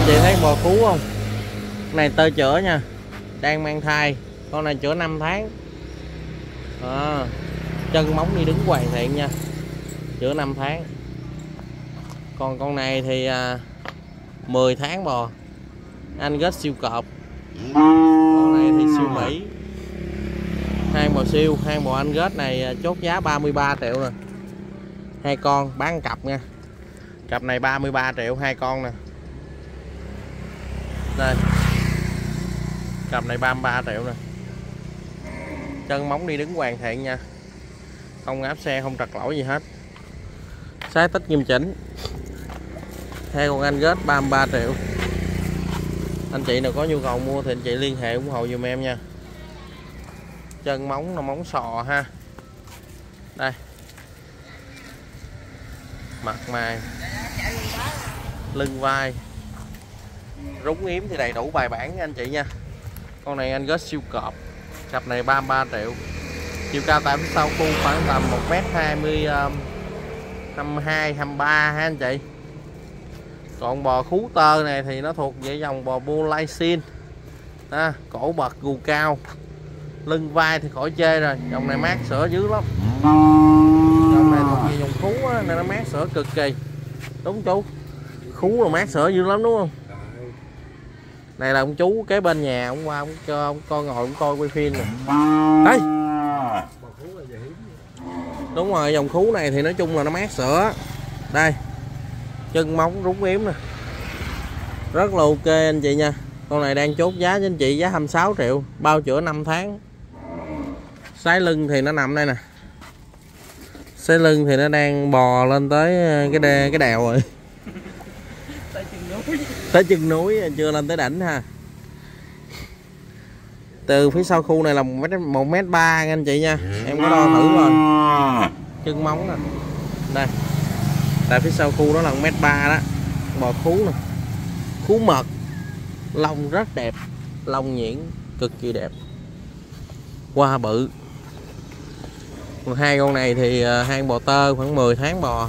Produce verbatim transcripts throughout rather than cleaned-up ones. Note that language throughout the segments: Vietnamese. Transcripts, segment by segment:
chị thấy bò cú không? Này tơ chữa nha, đang mang thai, con này chữa năm tháng à, chân móng đi đứng hoàn thiện nha, chữa năm tháng. Còn con này thì à, mười tháng bò, Angus siêu cọp. Con này thì siêu Mỹ, hai bò siêu, hai bò Angus này chốt giá ba mươi ba triệu nè, hai con bán cặp nha, cặp này ba mươi ba triệu hai con nè. Đây, cặp này ba mươi ba triệu nè, chân móng đi đứng hoàn thiện nha, không áp xe, không trật lỗi gì hết, sái tích nghiêm chỉnh. Hai con Angus ba mươi ba triệu. Anh chị nào có nhu cầu mua thì anh chị liên hệ ủng hộ dùm em nha. Chân móng là móng sò ha. Đây, mặt mày, lưng vai, rúng yếm thì đầy đủ bài bản nha anh chị nha. Con này Angus siêu cọp, cặp này ba mươi ba triệu. Chiều cao tại phía sau khu khoảng tầm một mét hai mươi, hai mươi hai, hai mươi ba ha anh chị. Còn bò khú tơ này thì nó thuộc về dòng bò Bull à, cổ bật gù cao, lưng vai thì khỏi chê rồi, dòng này mát sữa dữ lắm. Dòng này thuộc về dòng khú á, nên nó mát sữa cực kỳ. Đúng chú, khú là mát sữa dữ lắm đúng không? Này là ông chú kế bên nhà, ông qua ông cho ông coi, ngồi ông coi quay phim nè. Đây, đúng rồi, dòng khú này thì nói chung là nó mát sữa. Đây, chân móng rúng yếm nè, rất là ok anh chị nha. Con này đang chốt giá cho anh chị giá hai mươi sáu triệu, bao chữa năm tháng. Sái lưng thì nó nằm đây nè, sái lưng thì nó đang bò lên tới cái đê, cái đèo rồi, tới chân núi, chưa lên tới đỉnh ha. Từ phía sau khu này là một mét ba anh chị nha, em có đo thử rồi. Chân móng nè, đây, tại phía sau khu đó là một mét ba đó. Bò khú nè, khú mật, lông rất đẹp, lông nhuyễn cực kỳ đẹp, qua bự. Còn hai con này thì hai bò tơ khoảng mười tháng bò,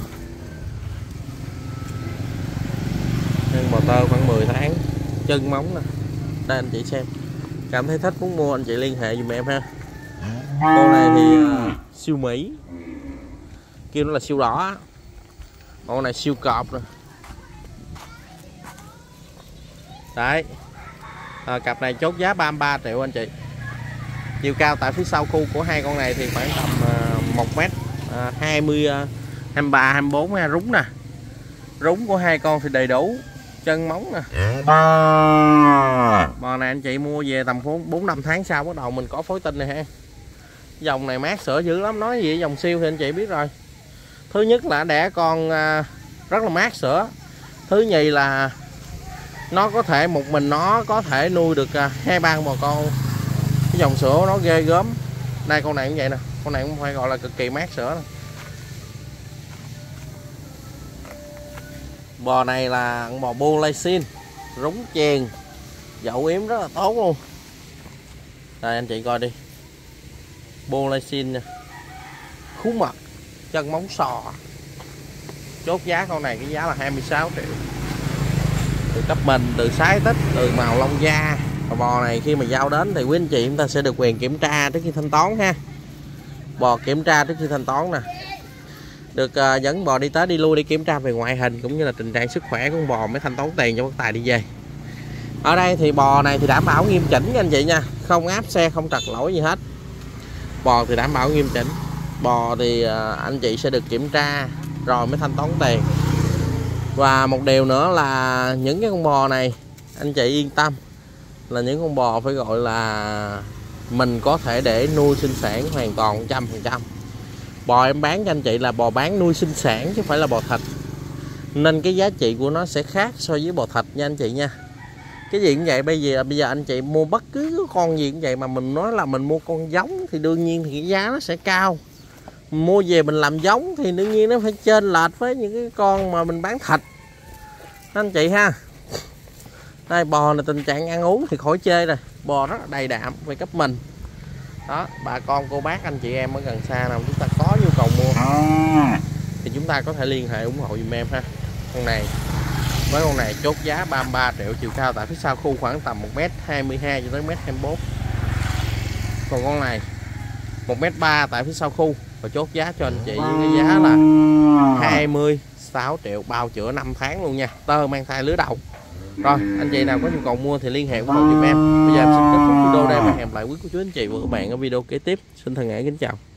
hai bò tơ khoảng mười tháng, chân móng nè. Đây anh chị xem, cảm thấy thích muốn mua anh chị liên hệ dùm em ha. Con này thì uh, siêu Mỹ, kêu nó là siêu đỏ. Con này siêu cọp rồi. Đấy, à, cặp này chốt giá ba mươi ba triệu anh chị. Chiều cao tại phía sau khu của hai con này thì khoảng tầm uh, một mét hai mươi, hai mươi ba, hai mươi bốn ha. Rúng nè, rúng của hai con thì đầy đủ, chân móng nè. Bò này anh chị mua về tầm bốn năm tháng sau bắt đầu mình có phối tinh này ha. Dòng này mát sữa dữ lắm, nói gì dòng siêu thì anh chị biết rồi. Thứ nhất là đẻ con uh, rất là mát sữa. Thứ nhì là nó có thể một mình nó có thể nuôi được hai ba bò con. Cái dòng sữa nó ghê gớm. Đây con này cũng vậy nè, con này cũng phải gọi là cực kỳ mát sữa nè. Bò này là bò Bull, rúng chèn, dậu yếm rất là tốt luôn. Đây anh chị coi đi, Bull nha, khú mật, chân móng sò. Chốt giá con này cái giá là hai mươi sáu triệu. Từ cấp mình, từ sái tích, từ màu lông da. Và bò này khi mà giao đến thì quý anh chị chúng ta sẽ được quyền kiểm tra trước khi thanh toán ha. Bò kiểm tra trước khi thanh toán nè, được uh, dẫn bò đi tới đi lui để kiểm tra về ngoại hình cũng như là tình trạng sức khỏe của con bò mới thanh toán tiền cho bác tài đi về. Ở đây thì bò này thì đảm bảo nghiêm chỉnh nha anh chị nha, không áp xe, không trật lỗi gì hết. Bò thì đảm bảo nghiêm chỉnh. Bò thì uh, anh chị sẽ được kiểm tra rồi mới thanh toán tiền. Và một điều nữa là những cái con bò này anh chị yên tâm là những con bò phải gọi là mình có thể để nuôi sinh sản hoàn toàn một trăm phần trăm. Bò em bán cho anh chị là bò bán nuôi sinh sản chứ không phải là bò thịt, nên cái giá trị của nó sẽ khác so với bò thịt nha anh chị nha. Cái gì cũng vậy, bây giờ bây giờ anh chị mua bất cứ con gì cũng vậy, mà mình nói là mình mua con giống thì đương nhiên thì cái giá nó sẽ cao. Mình mua về mình làm giống thì đương nhiên nó phải chênh lệch với những cái con mà mình bán thịt anh chị ha. Đây bò này tình trạng ăn uống thì khỏi chê rồi, bò rất là đầy đạm về cấp mình đó. Bà con cô bác anh chị em ở gần xa nào chúng ta có nhu cầu mua thì chúng ta có thể liên hệ ủng hộ dùm em ha. Con này Với con này chốt giá ba mươi ba triệu, chiều cao tại phía sau khu khoảng tầm một mét hai mươi hai cho tới một mét hai mươi bốn. Còn con này một mét ba tại phía sau khu, và chốt giá cho anh chị với cái giá là hai mươi sáu triệu, bao chữa năm tháng luôn nha, tơ mang thai lứa đầu. Rồi anh chị nào có nhu cầu mua thì liên hệ với giùm em. Bây giờ em xin kết thúc video đây và hẹn lại quý cô chú anh chị và các bạn ở video kế tiếp. Xin thân ái kính chào.